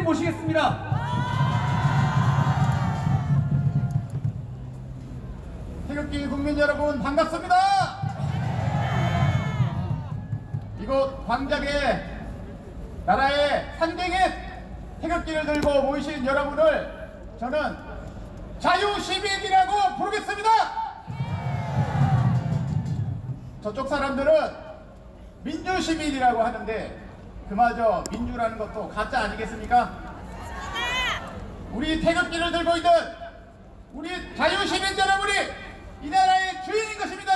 모시겠습니다. 태극기 국민 여러분 반갑습니다. 이곳 광장에 나라의 상징인 태극기를 들고 모이신 여러분을 저는 자유시민이라고 부르겠습니다. 저쪽 사람들은 민주시민이라고 하는데 그마저 민주라는 것도 가짜 아니겠습니까? 우리 태극기를 들고 있는 우리 자유시민 여러분이 이 나라의 주인인 것입니다.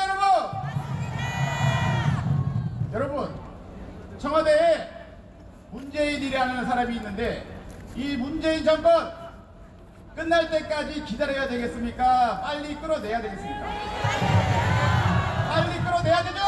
여러분, 청와대에 문재인이라는 사람이 있는데 이 문재인 정권 끝날 때까지 기다려야 되겠습니까? 빨리 끌어내야 되겠습니까? 빨리 끌어내야 되죠?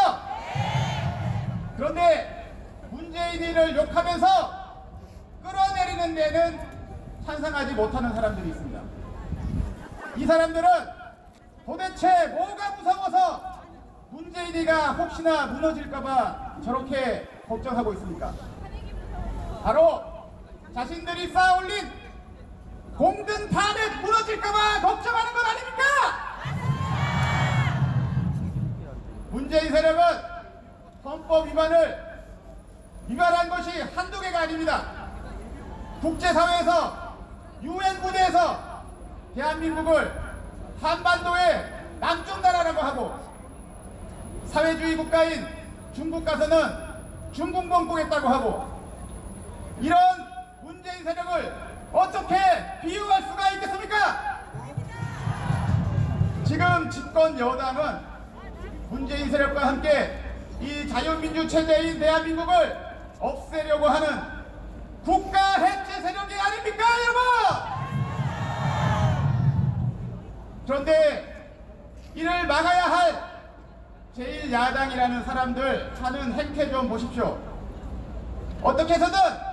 그런데 문재인이를 욕하면서 끌어내리는 데는 찬성하지 못하는 사람들이 있습니다. 이 사람들은 도대체 뭐가 무서워서 문재인이가 혹시나 무너질까봐 저렇게 걱정하고 있습니까? 바로 자신들이 쌓아올린 공든 탄핵 무너질까봐 걱정하는 것 아닙니까? 문재인 세력은 헌법 위반한 것이 한두 개가 아닙니다. 국제사회에서 UN 부대에서 대한민국을 한반도의 남쪽 나라라고 하고 사회주의 국가인 중국 가서는 중국봉 보겠다고 하고 이런 문재인 세력을 어떻게 비유할 수가 있겠습니까? 지금 집권 여당은 문재인 세력과 함께 이 자유민주 체제인 대한민국을 없애려고 하는 국가 해체 세력이 아닙니까, 여러분? 그런데 이를 막아야 할 제1야당이라는 사람들 하는 행태 좀 보십시오. 어떻게 해서든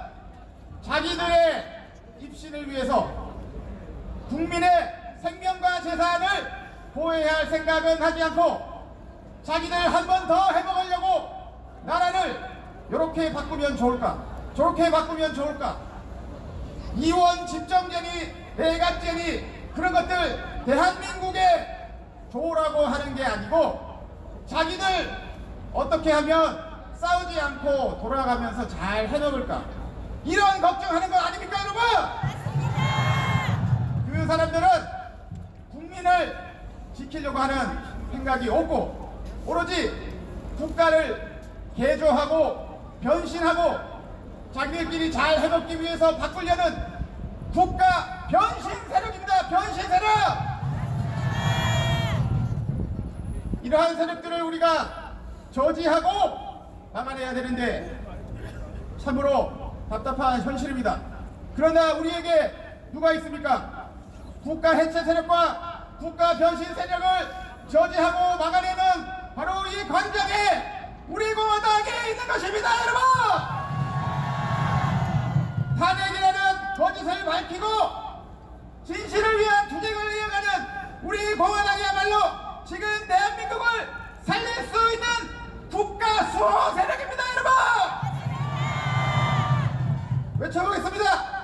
자기들의 입신을 위해서 국민의 생명과 재산을 보호해야 할 생각은 하지 않고 자기들 한 번 더 해먹으려고 나라를 이렇게 바꾸면 좋을까, 저렇게 바꾸면 좋을까, 이원 집정제니 내각제니 그런 것들 대한민국에 좋으라고 하는 게 아니고 자기들 어떻게 하면 싸우지 않고 돌아가면서 잘 해먹을까, 이런 걱정하는 거 아닙니까, 여러분? 그 사람들은 국민을 지키려고 하는 생각이 없고 오로지 국가를 개조하고 변신하고 자기들끼리 잘 해먹기 위해서 바꾸려는 국가 변신 세력입니다. 변신 세력! 이러한 세력들을 우리가 저지하고 막아내야 되는데 참으로 답답한 현실입니다. 그러나 우리에게 누가 있습니까? 국가 해체 세력과 국가 변신 세력을 저지하고 막아내는 바로 이 광장에 우리 공화당에 있는 것입니다, 여러분! 탄핵이라는 거짓을 밝히고 진실을 위한 투쟁을 이어가는 우리 공화당이야말로 지금 대한민국을 살릴 수 있는 국가 수호 세력입니다, 여러분! 외쳐보겠습니다.